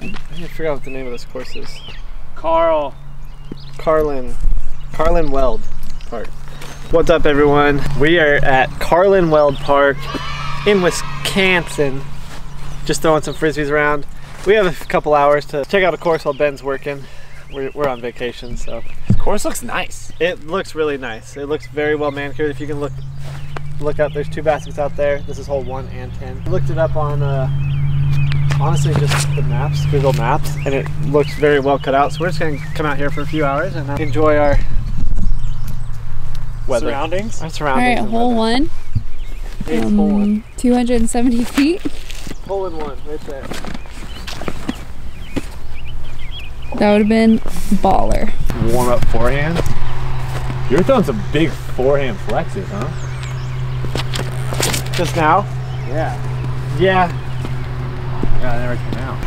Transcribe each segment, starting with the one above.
I forgot what the name of this course is. Carlin Weld Park. What's up, everyone? We are at Carlin Weld Park in Wisconsin. Just throwing some frisbees around. We have a couple hours to check out a course while Ben's working. We're on vacation, so. The course looks nice. It looks really nice. It looks very well manicured. If you can look up, there's 2 baskets out there. This is hole 1 and 10. I looked it up on honestly just the maps, Google Maps, and it looks very well cut out. So we're just gonna come out here for a few hours and enjoy our weather. Surroundings. Our surroundings. All right, hole 1. It's hole 1. 270 feet. Hole in 1, right there. That would have been baller. Warm up forehand. You're throwing some big forehand flexes, huh? Just now? Yeah. Yeah. Yeah, I never came out.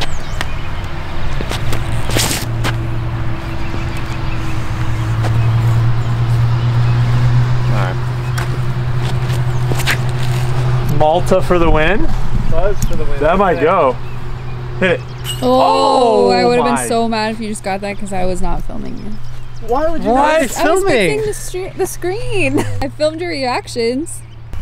All right. Malta for the win. Buzz for the win. That might go. Hit it. Oh, I would have my. been so mad if you just got that because I was not filming you. Why would you What? not film me? I was fixing the screen. I filmed your reactions.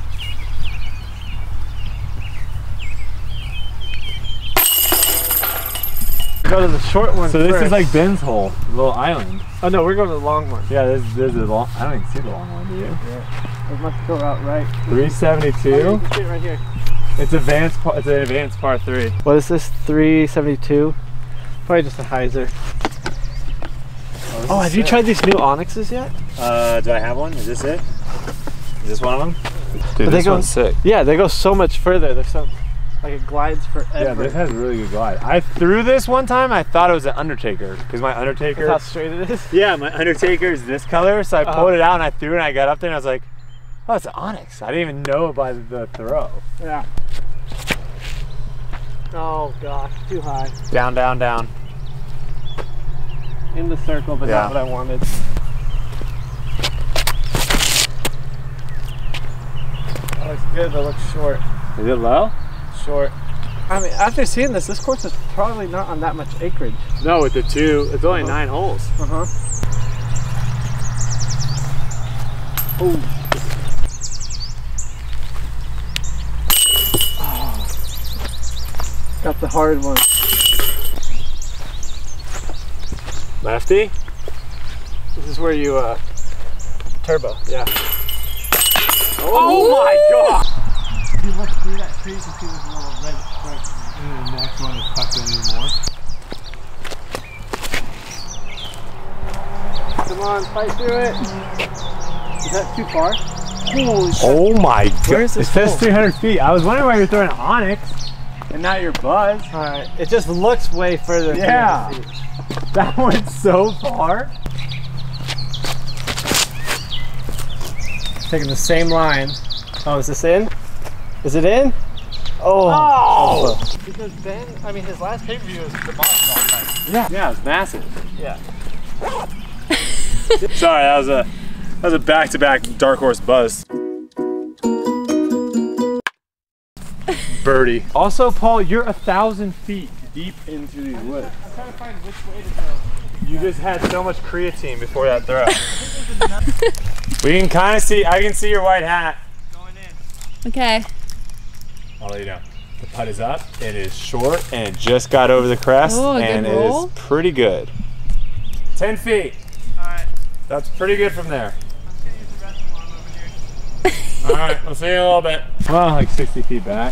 Go to the short one. So this first. is like Ben's hole, little island. Oh no, we're going to the long one. Yeah, there's a long. I don't even see the long one, do you? Yeah. It must go out right. 372. Oh, you can see it right here. It's advanced. It's an advanced par 3. What is this? 372. Probably just a hyzer. Oh, have you tried these new Onyxes yet? Do I have one? Is this it? Is this one of them? Dude, But this one's sick. Yeah, they go so much further. They're so like it glides forever. Yeah, this has a really good glide. I threw this one time. I thought it was an Undertaker because my Undertaker. That's how straight it is. Yeah, my Undertaker is this color, so I pulled it out and I threw it and I got up there and I was like, oh, it's an Onyx. I didn't even know by the throw. Yeah. Oh gosh, too high. Down, down, down. In the circle, but not what I wanted. That looks good, but looks short. Is it low? Short. I mean, after seeing this course is probably not on that much acreage. No, with the 2, it's only 9 holes. Oh. Got the hard one. Lefty? This is where you turbo. Yeah. Oh my god! If you look through that tree, you can see there's a little red stripe. And the next one is tucked in more. Come on, fight through it. Is that too far? Holy shit. Oh my god! Where is It this says hole? 300 feet. I was wondering why you're throwing an Onyx and not your Buzz. Alright, it just looks way further. Yeah. That went so far. Taking the same line. Oh, is this in? Is it in? Oh! Oh! Because Ben, I mean, his last pay-per-view was demolished all the time. Yeah. Yeah, it's massive. Yeah. Sorry, that was a back-to-back Dark Horse Buzz. Birdie. Also, Paul, you're 1,000 feet deep into these woods. I'm trying to find which way to go. You just had so much creatine before that throw. We can kind of see, I can see your white hat. Going in. Okay. I'll let you know. The putt is up, it is short, and it just got over the crest, Oh, and it is pretty good. 10 feet. Alright. That's pretty good from there. I'm gonna use the restroom arm over here. Alright, we'll see you in a little bit. Well, like 60 feet back.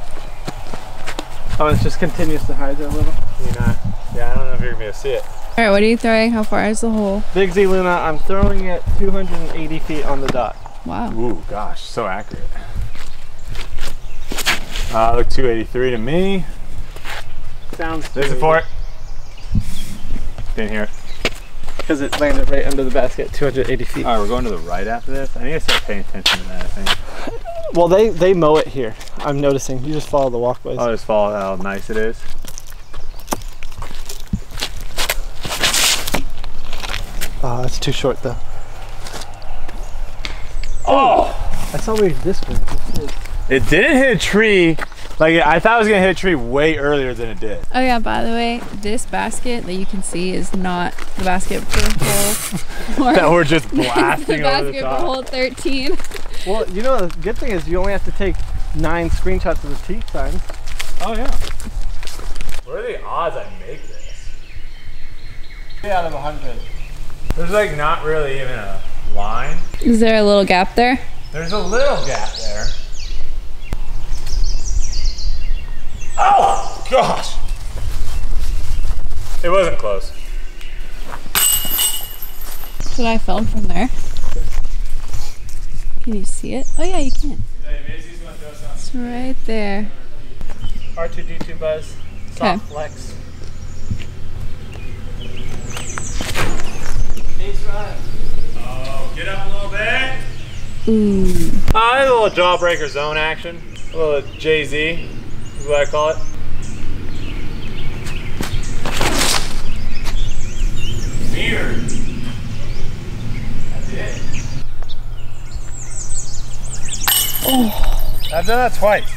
Oh, it just continues to hide there a little. Yeah, I don't know if you're gonna be able to see it. All right, what are you throwing? How far is the hole? Big Z Luna, I'm throwing it 280 feet on the dot. Wow. Ooh, gosh, so accurate. Look, 283 to me. Sounds There's it for it. Didn't hear it. Because it landed right under the basket, 280 feet. All right, we're going to the right after this. I need to start paying attention to that, I think. Well, they mow it here. I'm noticing. You just follow the walkways. I'll just follow how nice it is. Oh, that's too short though. Oh! That's always this one. It didn't hit a tree, Like, I thought I was gonna hit a tree way earlier than it did. Oh yeah, by the way, this basket that you can see is not the basket for hole That we're just blasting the over the basket top. for hole 13. Well, you know, the good thing is you only have to take 9 screenshots of the tee signs. Oh yeah. What are the odds I make this? 3 out of 100. There's like not really even a line. Is there a little gap there? There's a little gap there. Oh gosh! It wasn't close. Should I film from there? Can you see it? Oh yeah, you can. It's right there. R2D2 buzz, soft flex. Ace run. Oh, get up a little bit. Ooh. There's a little jawbreaker zone action. A little Jay-Z is what I call it. Weird. That's it. Oh. I've done that twice.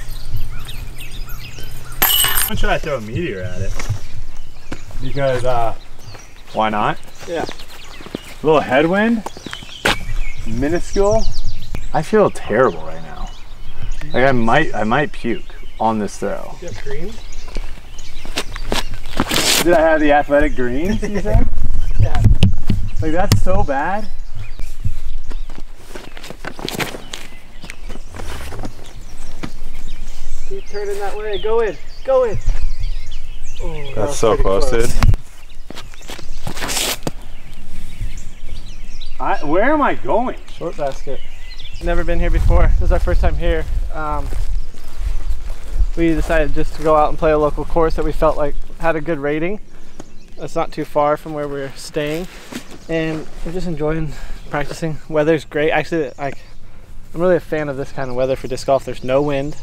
When should I throw a meteor at it? Because, why not? Yeah. A little headwind, minuscule. I feel terrible right now. Like I might puke on this throw. You have green? Did I have the athletic greens, you said? Yeah. Like that's so bad. Keep turning that way. Go in. Go in. Oh, That's so close, dude. Where am I going? Short basket. Never been here before. This is our first time here. We decided just to go out and play a local course that we felt like had a good rating. It's not too far from where we're staying, and we're just enjoying practicing. Weather's great. Actually, I'm really a fan of this kind of weather for disc golf. There's no wind.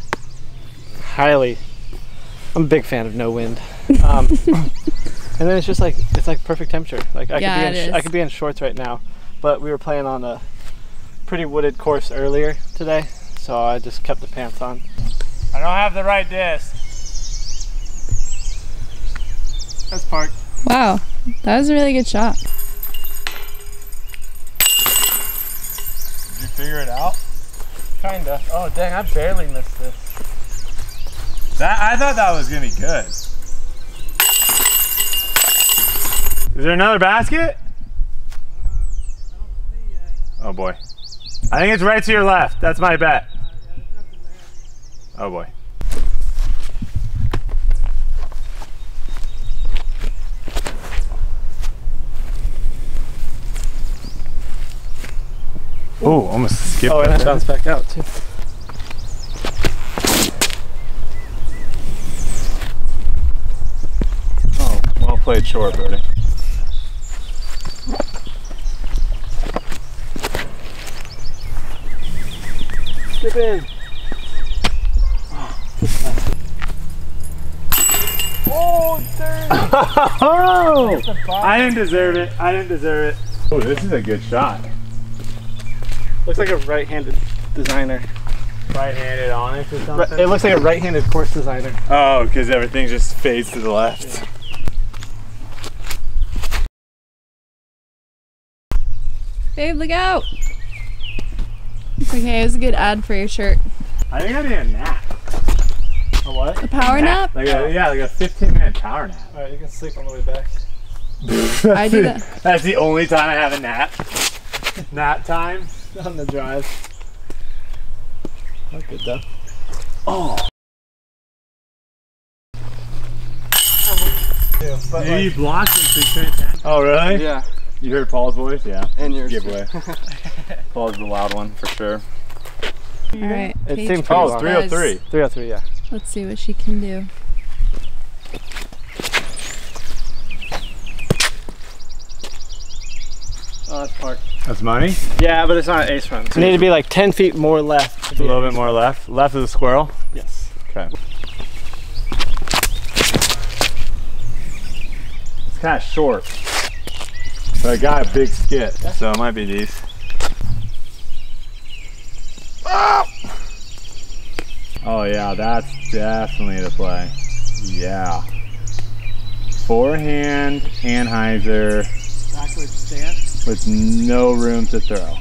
I'm a big fan of no wind. And then it's just like perfect temperature. Like I could be in shorts right now, but we were playing on a pretty wooded course earlier today, so I just kept the pants on. I don't have the right disc. That's parked. Wow, that was a really good shot. Did you figure it out? Kinda. Oh dang, I barely missed this. I thought that was gonna be good. Is there another basket? Oh boy. I think it's right to your left. That's my bet. Oh boy. Oh, almost skipped. Oh, and that bounced back out too. Oh, well played short, Brodie. Skip in. Oh, dirty. Oh! I didn't deserve it. I didn't deserve it. Oh, this is a good shot. Looks like a right-handed designer. Right-handed onyx or something? It looks like a right-handed course designer. Oh, because everything just fades to the left. Babe, look out! It's okay, it was a good ad for your shirt. I think I need a nap. A what? A power nap? Like a 15-minute power nap. Alright, you can sleep on the way back. I do that. That's the only time I have a nap. Nap time. On the drive. Not good though. Oh. But Maybe you blocked him so you couldn't tap. Oh, really? yeah. You heard Paul's voice? Yeah. And yours. Giveaway. Paul's the loud one for sure. Alright, It Paige seemed pretty Oh, long. it's 303. 303, yeah. Let's see what she can do. Oh, that's parked. That's money? Yeah, but it's not an ace run. So you need to be like 10 feet more left. A little bit more left. Left of the squirrel? Yes. Okay. It's kind of short. But I got a big skip, so it might be these. Oh! Oh yeah, that's definitely the play. Yeah. Forehand, Anheuser. Backward stance. With no room to throw.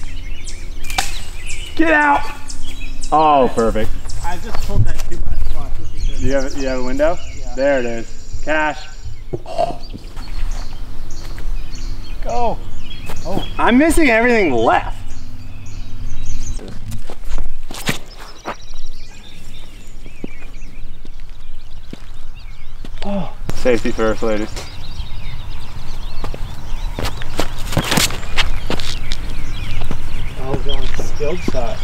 Get out! Oh, perfect. I just pulled that too much. Watch, this is good. You have a window? Yeah. There it is. Cash. Go. Oh, I'm missing everything left. Oh. Safety first, ladies. Oh, going skilled shot.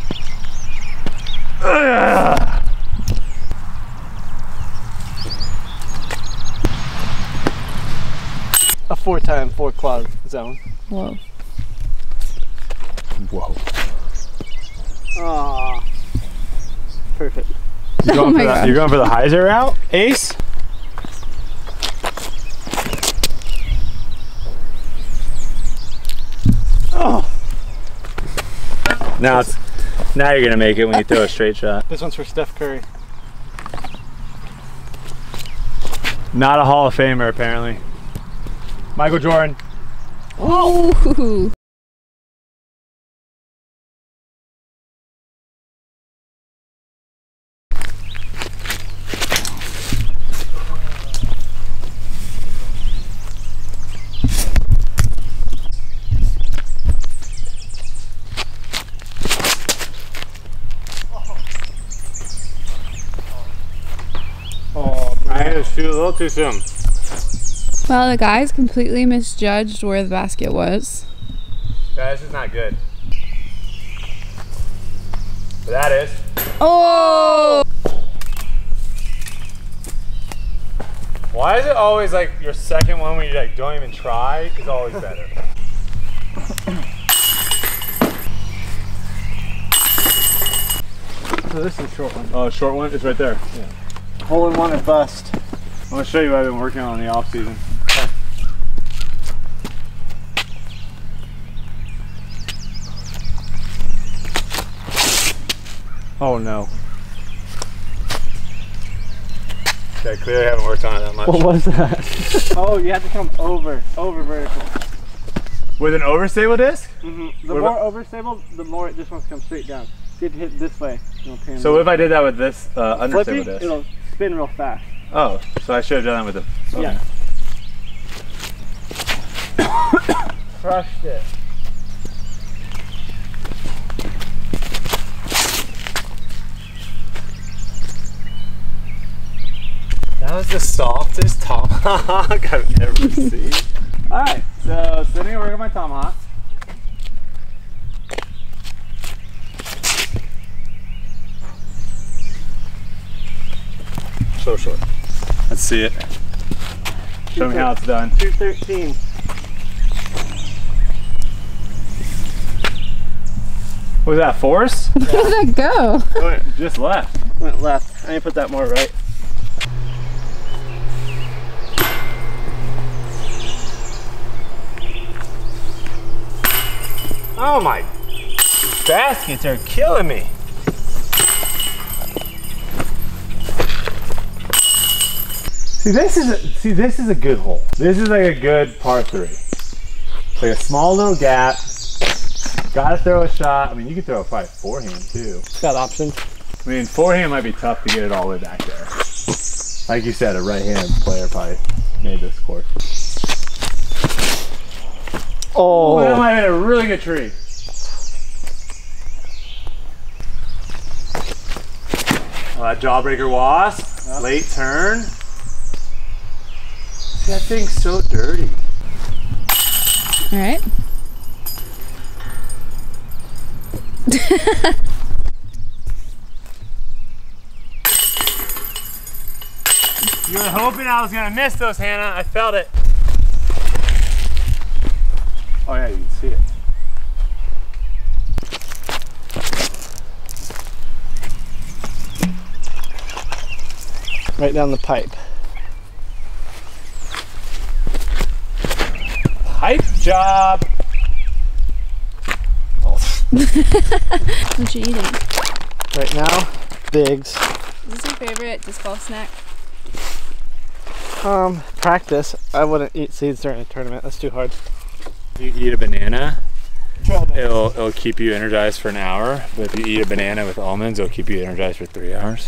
A 4-time 4-claw zone. Whoa. Whoa. Ah, perfect. You're going, Oh my gosh. you're going for the hyzer route, Ace? Oh. Now you're gonna make it when you throw a straight shot. This one's for Steph Curry. Not a Hall of Famer apparently. Michael Jordan. Oh. I had to shoot a little too soon. Well, the guys completely misjudged where the basket was. Yeah, this is not good. But that is. Oh! Why is it always like your second one when you like don't even try is always better? So this is a short one. Oh, short one? It's right there. Yeah. Hole in one or bust. I'm gonna show you what I've been working on in the off season. Okay. Oh no. I clearly haven't worked on it that much. What was that? Oh, you have to come over vertical. With an overstable disc? Mm-hmm. The more overstable, the more it just wants to come straight down. You have to hit this way. So what if I did that with this understable Flippy, disc? it'll spin real fast. Oh, so I should have done that with the. Okay. Yeah. Crushed it. That was the softest tomahawk I've ever seen. Alright, so sitting over my tomahawk. So short. Let's see it. Show me how it's done. 213. Was that force? Where did that go? Just left. Went left. I need to put that more right. Oh my, baskets are killing me. See, this is a good hole. This is like a good par 3. It's like a small little gap. Gotta throw a shot. I mean, you can throw a probably forehand too. It's got options. I mean, forehand might be tough to get it all the way back there. Like you said, a right-handed player probably made this course. Oh, That might have been a really good tree. Oh, that jawbreaker wasp. Yep. Late turn. See, that thing's so dirty. All right. You were hoping I was gonna miss those, Hannah. I felt it. Oh yeah, you can see it. right down the pipe. Pipe job. What you eating? Right now, bigs. Is this your favorite disc golf snack? Practice. I wouldn't eat seeds during a tournament. That's too hard. If you eat a banana, it'll keep you energized for an hour. But if you eat a banana with almonds, it'll keep you energized for 3 hours.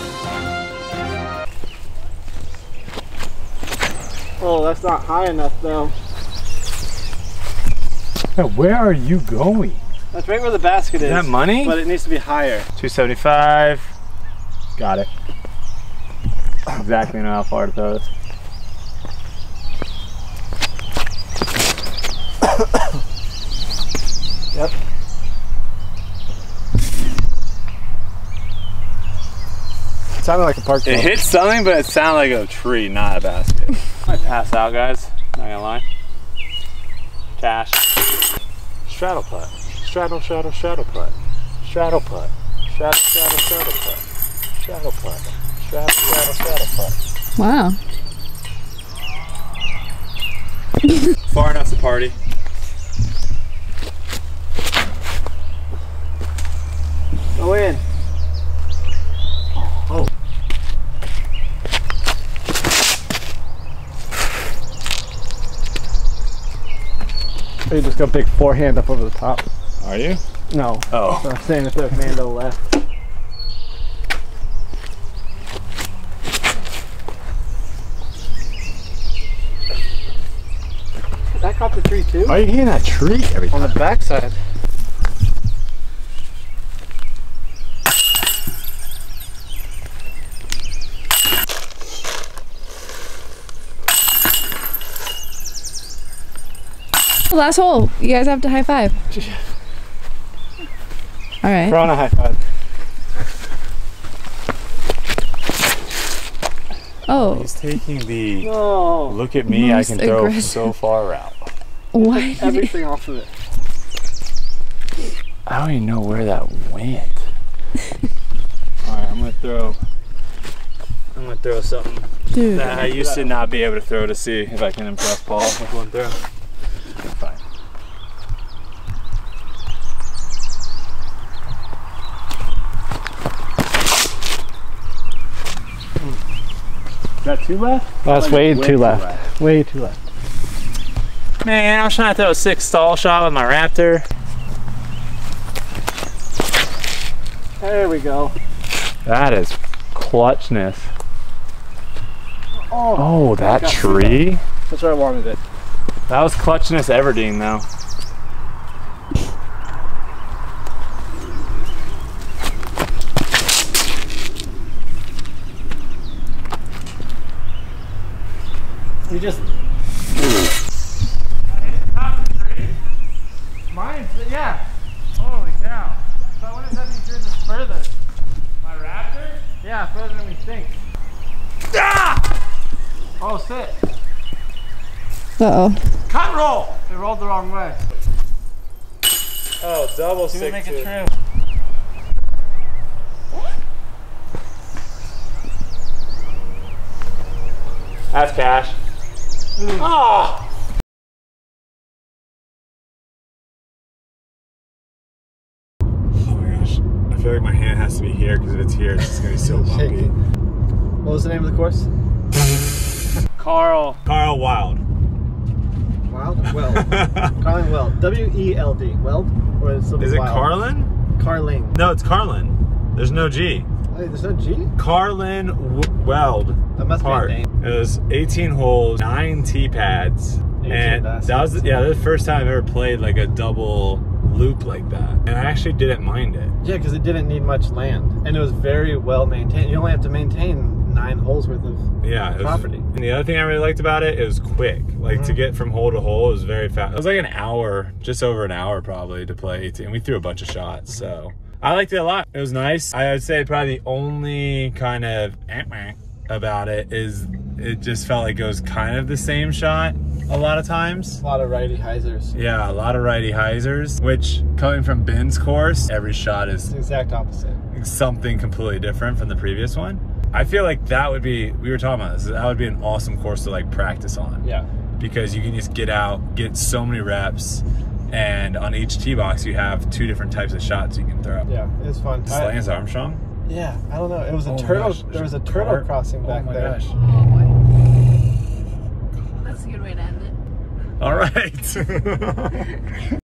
Oh, that's not high enough though. Where are you going? That's right where the basket is. Is that money? But it needs to be higher. 275. Got it. Exactly know how far to throw this. Yep. It sounded like a park ball. It hit something, but it sounded like a tree, not a basket. I passed out, guys. Not gonna lie. Cash. Straddle putt. Straddle, straddle, straddle putt. Straddle putt. Straddle, straddle, straddle putt. Straddle putt. Straddle, straddle, straddle putt. Wow. Far enough to party. Go in. Oh. You just got a big forehand up over the top. Are you? No. Oh. So I'm saying if the man to the left. That caught the tree too? Are you hitting that tree every time? On the backside. Last hole. You guys have to high five. All right. Throw on a high five. Oh. He's taking the No. look at me, I can Most throw aggressive. so far out. Why? Did Everything off of it. I don't even know where that went. Alright, I'm gonna throw something Dude. that I used to not be able to throw to see if I can impress Paul with one throw. Fine. Is that two left? That's Like way way too too left. left. Way too left. Man, I was trying to throw a 6 stall shot with my Raptor. There we go. That is clutchness. Oh, that got tree? That's where I wanted it. That was clutchness Everdeen though. You just. Mine, yeah. Holy cow. So I wonder if that means yours is further. My Raptor? Yeah, further than we think. Ah! Oh, sit. Uh-oh. Cut and roll. They rolled the wrong way. Oh, double See stick what make too. it true. That's cash. Oh! Oh my gosh. I feel like my hand has to be here because if it's here, it's just going to be so bumpy. What was the name of the course? Carl Wild. Wild? Weld. Carlin Weld. W-E-L-D. Weld? Or is it Is it Wild? Carlin? Carlin. No, it's Carlin. There's no G. Wait, there's no G? Carlin Weld. That must Park. be a name. It was 18 holes, 9 tee pads, 18 and baskets. that was the first time I've ever played like a double loop like that, and I actually didn't mind it. Yeah, because it didn't need much land, and it was very well maintained. You only have to maintain 9 holes worth of Yeah, it was, property. and the other thing I really liked about it, it was quick. Like to get from hole to hole, it was very fast. It was like an hour, just over an hour probably to play 18. We threw a bunch of shots, so I liked it a lot. It was nice. I would say probably the only kind of about it is it just felt like it was kind of the same shot a lot of times. A lot of righty hyzers. Yeah, a lot of righty hyzers, which coming from Ben's course, every shot It's is the exact opposite. something completely different from the previous one. I feel like that would be, we were talking about this, that would be an awesome course to like practice on. Yeah. Because you can just get out, get so many reps, and on each tee box you have 2 different types of shots you can throw. Yeah, it was fun. Lance Armstrong? Yeah, I don't know. It was a Oh my turtle. gosh, There was a there's a turtle cart. crossing back Oh my there. gosh. Oh boy. That's a good way to end it. All right.